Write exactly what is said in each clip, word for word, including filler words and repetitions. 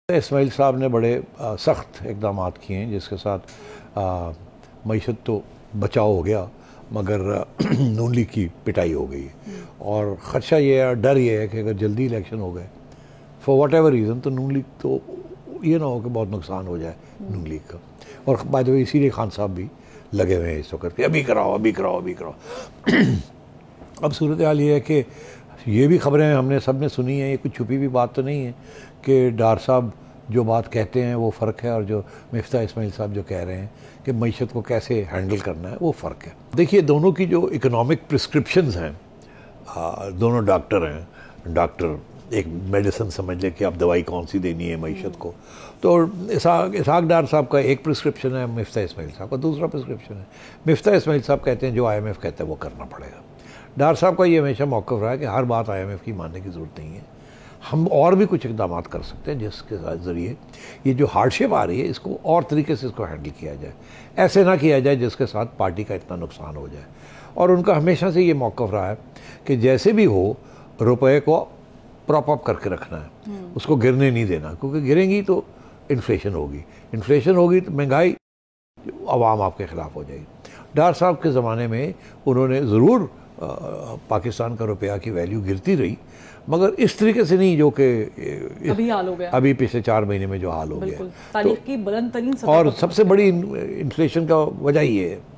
इस्माइल साहब ने बड़े सख्त इकदाम किए हैं जिसके साथ मईशत तो बचाव हो गया मगर नून लीग की पिटाई हो गई और ख़दशा ये है, डर ये है कि अगर जल्दी इलेक्शन हो गए फॉर वट एवर रीज़न तो नून लीग तो ये ना हो कि बहुत नुकसान हो जाए नून लीग का। और बाय द वे इसीलिए खान साहब भी लगे हुए हैं इस वक्त कि अभी कराओ अभी कराओ अभी कराओ। अब सूरत हाल ये है कि ये भी खबरें हमने सब ने सुनी है, ये कुछ छुपी भी बात तो नहीं है कि डार साहब जो बात कहते हैं वो फ़र्क है और जो मिफ्ता इस्माइल साहब जो कह रहे हैं कि मईशत को कैसे हैंडल करना है वो फ़र्क है। देखिए दोनों की जो इकोनॉमिक प्रिस्क्रिप्शंस हैं, दोनों डॉक्टर हैं, डॉक्टर एक मेडिसिन समझ ले कि आप दवाई कौन सी देनी है मईशत को, तो इसहाक इसहाक डार साहब का एक प्रिस्क्रिप्शन है, मिफ्ता इस्माइल साहब का दूसरा प्रिस्क्रिप्शन है। मिफ्ता इस्माइल साहब कहते हैं जो आई एम एफ कहता है वो करना पड़ेगा। डार साहब का ये हमेशा मौक़िफ़ रहा है कि हर बात आई एम एफ की मानने की ज़रूरत नहीं है, हम और भी कुछ इक़दाम कर सकते हैं जिसके ज़रिए ये जो हार्डशिप आ रही है इसको और तरीके से इसको हैंडल किया जाए, ऐसे ना किया जाए जिसके साथ पार्टी का इतना नुकसान हो जाए। और उनका हमेशा से ये मौक़िफ़ रहा है कि जैसे भी हो रुपये को प्रॉप अप करके रखना है, उसको गिरने नहीं देना, क्योंकि गिरेंगी तो इन्फ्लेशन होगी, इन्फ्लेशन होगी तो महंगाई आवाम आपके ख़िलाफ़ हो जाएगी। डार साहब के ज़माने में उन्होंने ज़रूर पाकिस्तान का रुपया की वैल्यू गिरती रही मगर इस तरीके से नहीं जो कि अभी हाल हो गया, अभी पिछले चार महीने में जो हाल हो गया तारीख की बुलंद तरीन और सबसे बड़ी इन्फ्लेशन का वजह ये है।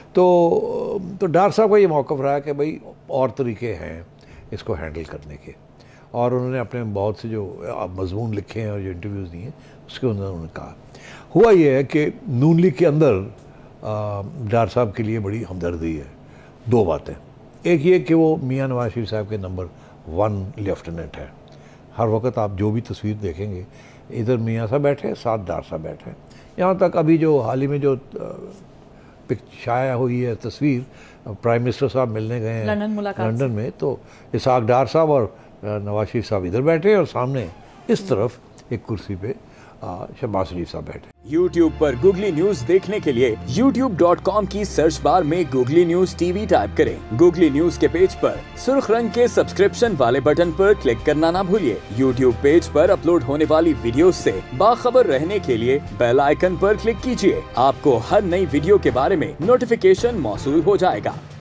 तो तो डार साहब का ये मौक़िफ़ रहा है कि भाई और तरीके हैं इसको हैंडल करने के, और उन्होंने अपने बहुत से जो मज़मून लिखे हैं और जो इंटरव्यूज़ दिए हैं उसके अंदर उन्होंने कहा। हुआ ये है कि नून लीग के अंदर डार साहब के लिए बड़ी हमदर्दी है। दो बातें, एक ये कि वो मियां नवाज शरीफ साहब के नंबर वन लेफ्टिनेंट है। हर वक्त आप जो भी तस्वीर देखेंगे इधर मियां साहब बैठे हैं, साथ डार साहब बैठे हैं। यहाँ तक अभी जो हाल ही में जो पिक शाया हुई है तस्वीर, प्राइम मिनिस्टर साहब मिलने गए हैं लंदन मुलाकात लंदन में, तो इसहाक डार साहब और नवाज शरीफ साहब इधर बैठे हैं और सामने इस तरफ एक कुर्सी पे शहबाज शरीफ साहब बैठे। YouTube पर गूगली न्यूज देखने के लिए यूट्यूब डॉट कॉम की सर्च बार में गूगली न्यूज टीवी टाइप करें। गूगली न्यूज के पेज पर सुर्ख रंग के सब्सक्रिप्शन वाले बटन पर क्लिक करना ना भूलिए। YouTube पेज पर अपलोड होने वाली वीडियोस से बाखबर रहने के लिए बेल आइकन पर क्लिक कीजिए। आपको हर नई वीडियो के बारे में नोटिफिकेशन मौसूल हो जाएगा।